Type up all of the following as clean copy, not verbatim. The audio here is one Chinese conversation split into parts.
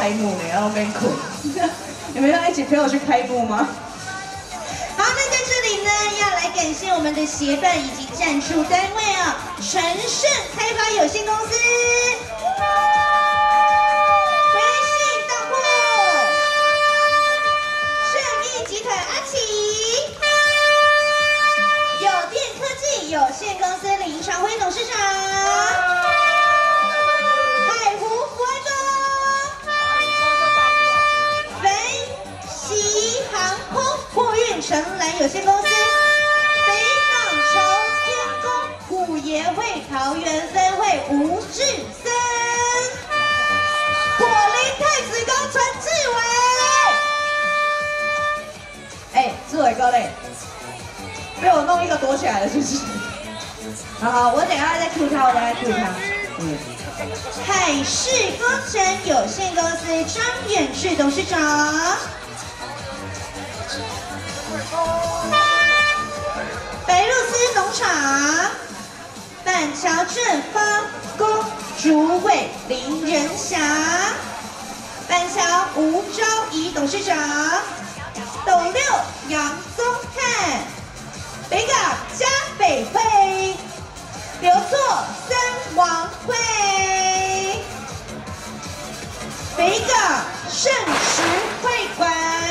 开幕呢，然后跟捆。你们要一起陪我去开幕吗？ 好，那在这里呢，要来感谢我们的协办以及赞助单位啊，纯盛开发有限公司、微信当铺、盛益集团阿奇、有电科技有限公司林长辉董事长。 城蓝有限公司、北港朝天宫虎爷会桃园分会吴志森、果林太子宫陈志伟。 哎，志伟哥嘞，被我弄一个躲起来了，是不是？好，我等一下再 Q 他，我等一下 Q 他。 海事工程有限公司张远志董事长。 白鹭鸶农场、板桥镇发工主委林仁祥、板桥吴昭仪董事长、斗六杨宗翰、北港嘉北会、刘作森王会、北港盛食会馆。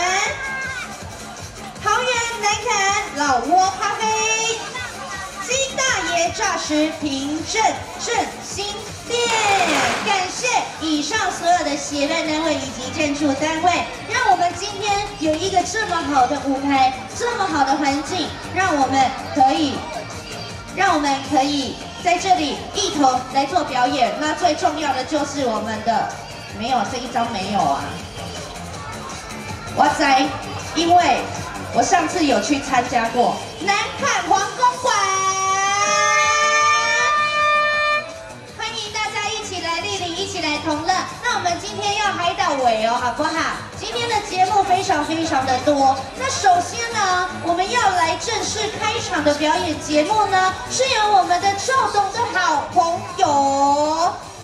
桃园南坎老挝咖啡、金大爷炸食平镇振兴店，感谢以上所有的协办单位以及赞助单位，让我们今天有一个这么好的舞台，这么好的环境，让我们可以在这里一同来做表演。那最重要的就是我们的没有这一张没有啊，哇塞，因为。 我上次有去参加过南坎皇宫馆，欢迎大家一起来莅临，一起来同乐。那我们今天要嗨到尾哦，好不好？今天的节目非常的多。那首先呢，我们要来正式开场的表演节目呢，是由我们的赵董的好朋友。